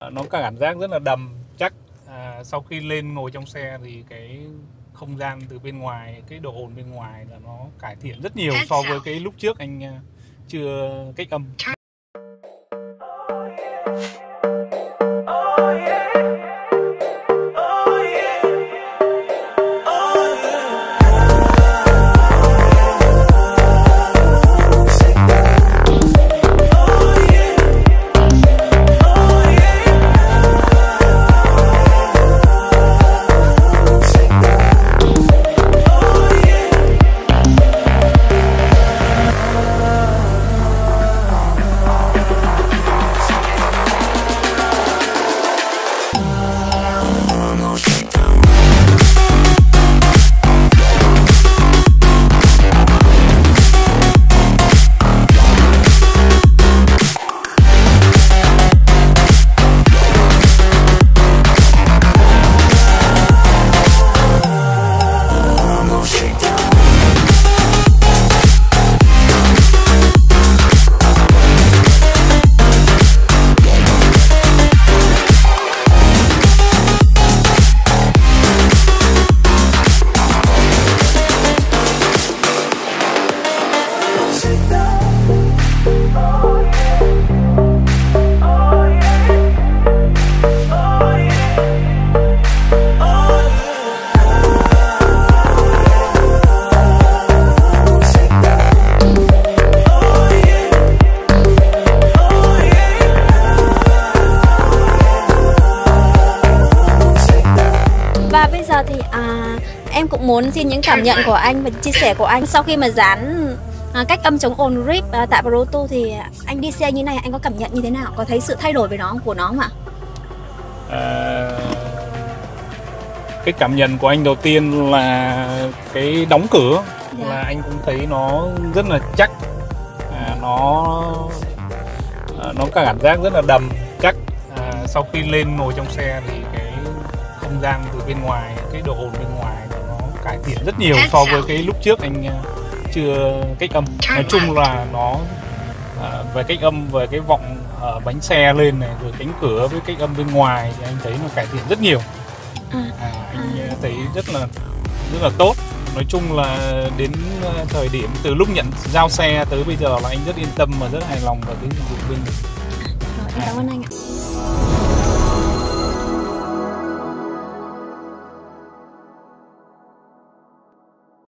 Nó cảm giác rất là đầm chắc. Sau khi lên ngồi trong xe thì cái không gian từ bên ngoài, cái độ ồn bên ngoài là nó cải thiện rất nhiều so với cái lúc trước anh chưa cách âm. Và bây giờ thì em cũng muốn xin những cảm nhận của anh và chia sẻ của anh sau khi mà dán cách âm chống ồn RIP tại Proto thì anh đi xe như này anh có cảm nhận như thế nào? Có thấy sự thay đổi của nó không ạ? Cái cảm nhận của anh đầu tiên là cái đóng cửa là anh cũng thấy nó rất là chắc, nó cảm giác rất là đầm chắc. Sau khi lên ngồi trong xe thì cái không gian từ bên ngoài, cái độ ồn bên ngoài nó cải thiện rất nhiều so với cái lúc trước anh chưa cách âm. Nói chung là nó về cách âm, về cái vọng ở bánh xe lên này, rồi cánh cửa với cách âm bên ngoài thì anh thấy nó cải thiện rất nhiều. Anh thấy rất là tốt. Nói chung là đến thời điểm từ lúc nhận giao xe tới bây giờ là anh rất yên tâm và rất hài lòng về cái dịch vụ bên mình. Rồi, em cảm ơn anh ạ.